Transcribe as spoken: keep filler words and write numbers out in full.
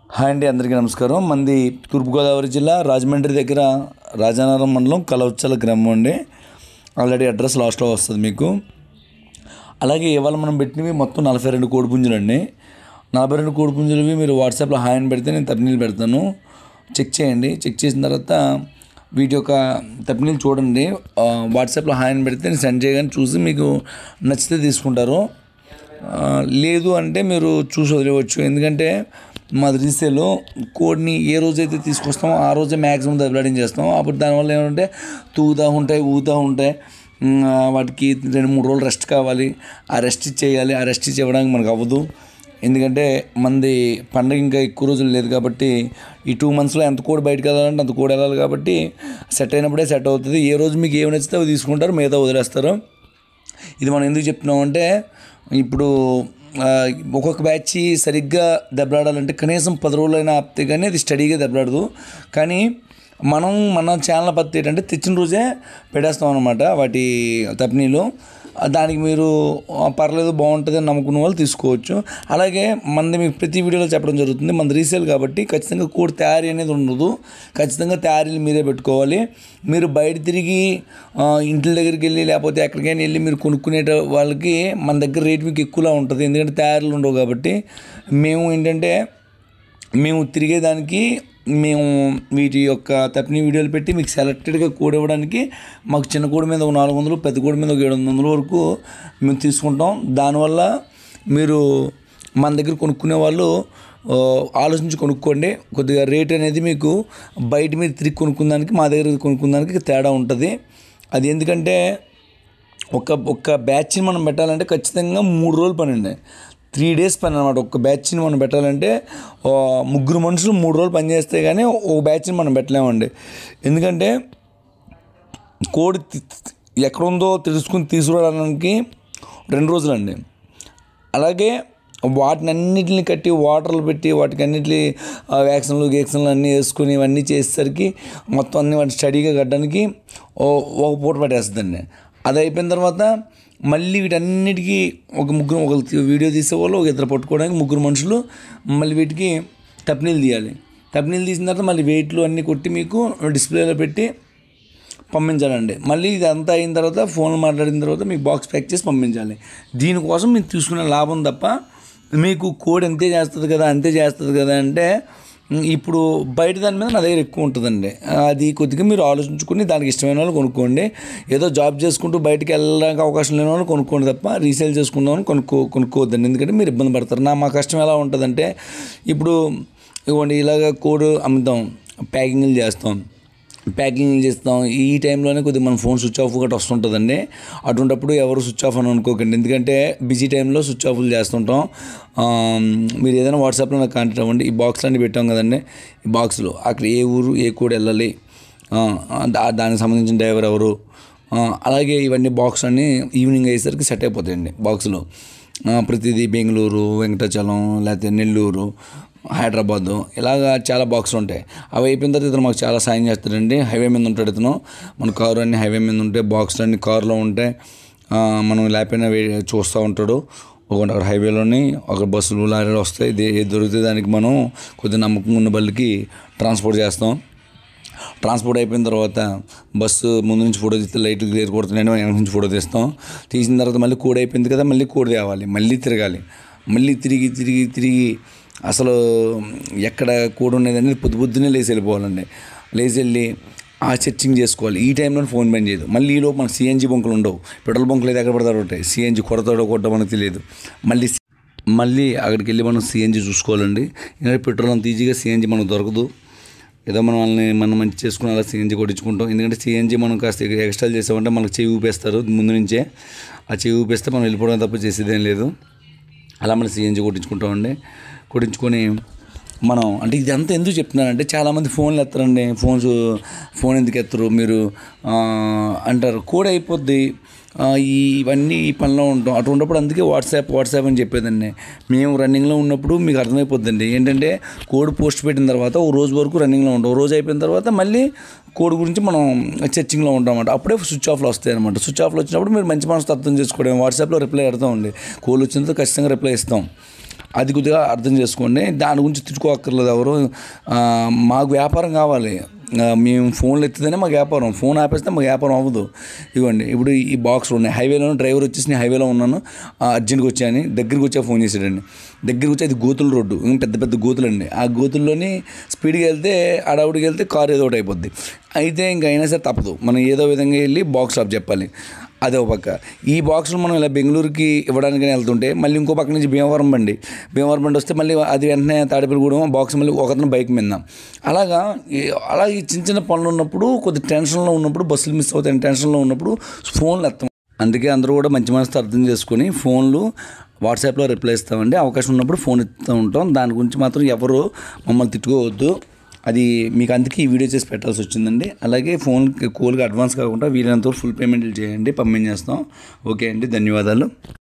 Hi అండి, అందరికీ నమస్కారం. మంది తూర్పుగోదావరి జిల్లా రాజమండ్రి దగ్గర రాజానగరం మండలం కలవచ్చల గ్రామం అండి. ఆల్రెడీ అడ్రస్ లాస్ట్లో వస్తుంది మీకు. అలాగే ఇవాళ మనం పెట్టినవి మొత్తం నలభై రెండు కోడిపుంజులు అండి. నలభై రెండు కోడిపుంజులవి మీరు వాట్సాప్లో హాయ్ అని పెడితే నేను తప్నీళ్ళు పెడతాను. చెక్ చేయండి. చెక్ చేసిన తర్వాత వీటి యొక్క తప్నీళ్ళు చూడండి. వాట్సాప్లో హాయ్ అని పెడితే నేను సెండ్ చేయగానే చూసి మీకు నచ్చితే తీసుకుంటారు. లేదు అంటే మీరు చూసి వదిలేవచ్చు. ఎందుకంటే మాది రీసేల్ కోడ్ని ఏ రోజైతే తీసుకొస్తామో ఆ రోజే మ్యాక్సిమం దెబ్బలాడింగ్ చేస్తాం. అప్పుడు దానివల్ల ఏమంటే తూగుతూ ఉంటాయి, ఊగుతూ ఉంటాయి. వాటికి రెండు మూడు రోజులు రెస్ట్ కావాలి. ఆ రెస్ట్ ఇచ్చేయాలి. ఆ రెస్ట్ ఇచ్చి ఇవ్వడానికి మనకు అవ్వదు. ఎందుకంటే మనది పండగ ఇంకా ఎక్కువ రోజులు లేదు కాబట్టి ఈ టూ మంత్స్లో ఎంత కోడి బయటకు వెళ్ళాలంటే అంత కోడి వెళ్ళాలి కాబట్టి సెట్ అయినప్పుడే సెట్ అవుతుంది. ఏ రోజు మీకు ఏమి నచ్చితే అవి తీసుకుంటారు, మిగతా వదిలేస్తారు. ఇది మనం ఎందుకు చెప్తున్నామంటే ఇప్పుడు ఒక్కొక్క బ్యాచ్ సరిగ్గా దెబ్బలాడాలంటే కనీసం పది రోజులైనా ఆపితే కానీ అది స్టడీగా దెబ్బలాడదు. కానీ మనం మన ఛానల్ పత్తి ఏంటంటే తెచ్చిన రోజే పెట్టేస్తాం అనమాట వాటి తప్నీలు. దానికి మీరు పర్లేదు బాగుంటుంది అని నమ్ముకున్న వాళ్ళు తీసుకోవచ్చు. అలాగే మనది మీకు ప్రతి వీడియోలో చెప్పడం జరుగుతుంది. మనది రీసేల్ కాబట్టి ఖచ్చితంగా కోడి తయారీ అనేది ఉండదు. ఖచ్చితంగా తయారీలు మీరే పెట్టుకోవాలి. మీరు బయట తిరిగి ఇంటి దగ్గరికి వెళ్ళి లేకపోతే ఎక్కడికైనా వెళ్ళి మీరు కొనుక్కునే వాళ్ళకి మన దగ్గర రేట్ మీకు ఎక్కువలా ఉంటుంది. ఎందుకంటే తయారీలు ఉండవు కాబట్టి మేము ఏంటంటే మేము తిరిగేదానికి మేము వీటి యొక్క తప్ని వీడియోలు పెట్టి మీకు సెలెక్టెడ్గా కోడి ఇవ్వడానికి మాకు చిన్న కోడి మీద ఒక నాలుగు వందలు పెద్ద కోడి మీద ఒక ఏడు వందల వరకు మేము తీసుకుంటాం. దానివల్ల మీరు మన దగ్గర కొనుక్కునే వాళ్ళు ఆలోచించి కొనుక్కోండి. కొద్దిగా రేట్ అనేది మీకు బయట మీద తిరిగి కొనుక్కుందానికి మా దగ్గర కొనుక్కుందానికి తేడా ఉంటుంది. అది ఎందుకంటే ఒక ఒక్క బ్యాచ్ని మనం పెట్టాలంటే ఖచ్చితంగా మూడు రోజులు పని అండి. త్రీ డేస్ పని అనమాట. ఒక బ్యాచ్ని మనం పెట్టాలంటే ముగ్గురు మనుషులు మూడు రోజులు పని చేస్తే కానీ ఒక బ్యాచ్ని మనం పెట్టలేమండి. ఎందుకంటే కోడి ఎక్కడుందో తెలుసుకుని తీసుకురావడానికి రెండు రోజులండి. అలాగే వాటిని అన్నింటిని కట్టి వాటర్లు పెట్టి వాటికి అన్నింటి వ్యాక్సిన్లు గేక్సిన్లు అన్నీ వేసుకుని ఇవన్నీ చేసేసరికి మొత్తం అన్ని వాటిని స్టడీగా కట్టడానికి ఒక పూట పట్టేస్తుందండి. అది అయిపోయిన తర్వాత మళ్ళీ వీటన్నిటికీ ఒక ముగ్గురు ఒక వీడియో తీసేవాళ్ళు ఒక ఇద్దరు పట్టుకోవడానికి ముగ్గురు మనుషులు మళ్ళీ వీటికి తప్నీళ్ళు తీయాలి. తప్నీళ్ళు తీసిన తర్వాత మళ్ళీ వెయిట్లు అన్నీ కొట్టి మీకు డిస్ప్లేలో పెట్టి పంపించాలండి. మళ్ళీ ఇది అంతా అయిన తర్వాత ఫోన్ మాట్లాడిన తర్వాత మీకు బాక్స్ ప్యాక్ చేసి పంపించాలి. దీనికోసం మీరు తీసుకునే లాభం తప్ప మీకు కోడ్ అంతే చేస్తుంది కదా అంతే చేస్తుంది కదా అంటే ఇప్పుడు బయట దాని మీద నా దగ్గర ఎక్కువ ఉంటుందండి. అది కొద్దిగా మీరు ఆలోచించుకుని దానికి ఇష్టమైన వాళ్ళు కొనుక్కోండి. ఏదో జాబ్ చేసుకుంటూ బయటికి వెళ్ళడానికి అవకాశం లేని వాళ్ళు కొనుక్కోండి తప్ప రీసేల్ చేసుకుందామని కొనుక్కో కొనుక్కోవద్దండి. ఎందుకంటే మీరు ఇబ్బంది పడతారు. నా మా కష్టం ఎలా ఉంటుందంటే ఇప్పుడు ఇవ్వండి ఇలాగ కోడ్ అమ్ముతాం, ప్యాకింగ్లు చేస్తాం ప్యాకింగ్ చేస్తాం ఈ టైంలోనే కొద్దిగా మన ఫోన్ స్విచ్ ఆఫ్ గట్రా వస్తుంటుందండి. అటువంటిప్పుడు ఎవరు స్విచ్ ఆఫ్ అని అనుకోకండి. ఎందుకంటే బిజీ టైంలో స్విచ్ ఆఫ్లు చేస్తుంటాం. మీరు ఏదైనా వాట్సాప్లో నాకు కాంటాక్ట్ అవ్వండి. ఈ బాక్స్లు అన్నీ పెట్టాం కదండి. ఈ బాక్స్లో అక్కడ ఏ ఊరు ఏ కోడ్ వెళ్ళాలి, దానికి సంబంధించిన డ్రైవర్ ఎవరు, అలాగే ఇవన్నీ బాక్స్ అన్నీ ఈవినింగ్ అయ్యేసరికి సెట్ అయిపోతాయండి. బాక్సులు ప్రతిదీ బెంగళూరు, వెంకటాచలం, లేకపోతే నెల్లూరు, హైదరాబాదు ఇలాగా చాలా బాక్సులు ఉంటాయి. అవి అయిపోయిన తర్వాత ఇతను మాకు చాలా సాయం చేస్తాడండి. హైవే మీద ఉంటాడు ఇతను. మన కారు అన్నీ హైవే మీద ఉంటాయి, బాక్సులు అన్నీ కారులో ఉంటాయి. మనం లేకపోయినా చూస్తూ ఉంటాడు. ఒకటి అక్కడ హైవేలోని ఒక బస్సులు లారీలు వస్తాయి. ఇది ఏది దొరికితే దానికి మనం కొద్దిగా నమ్మకం ఉన్న బళ్ళకి ట్రాన్స్పోర్ట్ చేస్తాం. ట్రాన్స్పోర్ట్ అయిపోయిన తర్వాత బస్సు ముందు నుంచి ఫోటో తీస్తే లైట్లు క్లియర్ కొడుతున్నాయండి, వెనక నుంచి ఫోటో తీస్తాం. తీసిన తర్వాత మళ్ళీ కోడి అయిపోయింది కదా, మళ్ళీ కోడి తేవాలి, మళ్ళీ తిరగాలి, మళ్ళీ తిరిగి తిరిగి తిరిగి అసలు ఎక్కడ కోడి ఉండేది అనేది పొద్దు పొద్దున్నే లేచి వెళ్ళిపోవాలండి. లేచి వెళ్ళి ఆ సెర్చింగ్ చేసుకోవాలి. ఈ టైంలో ఫోన్ పని చేయదు. మళ్ళీ ఈలోపు మనకు సిఎన్జి బంకులు ఉండవు. పెట్రోల్ బంకులు అయితే ఎక్కడ పడతారు ఉంటాయి. సిఎన్జి కొడతాడో కొట్టో మనకు తెలియదు. మళ్ళీ మళ్ళీ అక్కడికి వెళ్ళి మనం సిఎన్జి చూసుకోవాలండి. ఎందుకంటే పెట్రోల్ అంత ఈజీగా సిఎన్జి మనకు దొరకదు. ఏదో మనం వాళ్ళని మనం మంచి చేసుకుని అలా సిఎన్జి కొట్టించుకుంటాం. ఎందుకంటే సిఎన్జి మనం కాస్త ఎక్స్ట్రా చేసామంటే మనకు చెవి ఊపేస్తారు ముందు నుంచే. ఆ చెవి ఊపేస్తే మనం వెళ్ళిపోవడం తప్ప చేసేదేం లేదు. అలా మనం సిఎన్జి కొట్టించుకుంటామండి. కొట్టించుకొని మనం అంటే ఇదంతా ఎందుకు చెప్తున్నానంటే చాలామంది ఫోన్లు ఎత్తారండి. ఫోన్స్ ఫోన్ ఎందుకు ఎత్తరు మీరు అంటారు. కోడ్ అయిపోద్ది ఇవన్నీ ఈ పనిలో ఉంటాం. అటువంటిప్పుడు అందుకే వాట్సాప్ వాట్సాప్ అని చెప్పేదండి. మేము రన్నింగ్లో ఉన్నప్పుడు మీకు అర్థమైపోద్దండి. ఏంటంటే కోడ్ పోస్ట్ పెట్టిన తర్వాత ఓ రోజు వరకు రన్నింగ్లో ఉంటాం. ఓ రోజు అయిపోయిన తర్వాత మళ్ళీ కోడ్ గురించి మనం చర్చింగ్లో ఉంటాం అన్నమాట. అప్పుడే స్విచ్ ఆఫ్లో వస్తాయి అనమాట. స్విచ్ ఆఫ్లో వచ్చినప్పుడు మీరు మంచి మనసు అర్థం చేసుకోవడం వాట్సాప్లో రిప్లై పెడతామండి. కోడ్ వచ్చిన తర్వాత ఖచ్చితంగా రిప్లై ఇస్తాం. అది కొద్దిగా అర్థం చేసుకోండి. దాని గురించి తిట్టుకోక్కర్లేదు ఎవరు. మాకు వ్యాపారం కావాలి, మేము ఫోన్లు ఎత్తితేనే మాకు వ్యాపారం, ఫోన్ ఆపేస్తే మాకు వ్యాపారం అవ్వదు. ఇవ్వండి ఇప్పుడు ఈ బాక్స్లు ఉన్నాయి. హైవేలో డ్రైవర్ వచ్చేసి నేను హైవేలో ఉన్నాను అర్జెంట్గా వచ్చాయని దగ్గరికి వచ్చా ఫోన్ చేసాడండి. దగ్గరికి వచ్చి అది గోతుల రోడ్డు, పెద్ద పెద్ద గోతులు అండి. ఆ గోతుల్లోని స్పీడ్గా వెళ్తే అడవుడికి వెళ్తే కారు ఏదో ఒకటి అయిపోద్ది. అయితే ఇంకా అయినా సరే తప్పదు, మనం ఏదో విధంగా వెళ్ళి బాక్స్ ఆఫ్ చెప్పాలి. అదే ఒక పక్క. ఈ బాక్సులు మనం ఇలా బెంగళూరుకి ఇవ్వడానికి వెళ్తుంటే మళ్ళీ ఇంకో పక్క నుంచి భీమవరం బండి భీమవరం బండి వస్తే మళ్ళీ అది వెంటనే తాడేపల్లిగూడెం బాక్స్ మళ్ళీ ఒకతను బైక్ మీద. అలాగా అలాగే చిన్న చిన్న పనులు ఉన్నప్పుడు కొద్ది టెన్షన్లో ఉన్నప్పుడు బస్సులు మిస్ అవుతాయి, టెన్షన్లో ఉన్నప్పుడు ఫోన్లు ఎత్తాం. అందుకే అందరూ కూడా మంచి మనసుతో అర్థం చేసుకొని ఫోన్లు వాట్సాప్లో రిప్లై ఇస్తామండి. అవకాశం ఉన్నప్పుడు ఫోన్ ఇస్తూ ఉంటాం. దాని గురించి మాత్రం ఎవరు మమ్మల్ని తిట్టుకోవద్దు. అది మీకు అందుకే ఈ వీడియో చేసి పెట్టాల్సి వచ్చిందండి. అలాగే ఫోన్ కూల్గా అడ్వాన్స్ కాకుండా వీలైనంత ఫుల్ పేమెంట్లు చేయండి, పంపించేస్తాం. ఓకే అండి, ధన్యవాదాలు.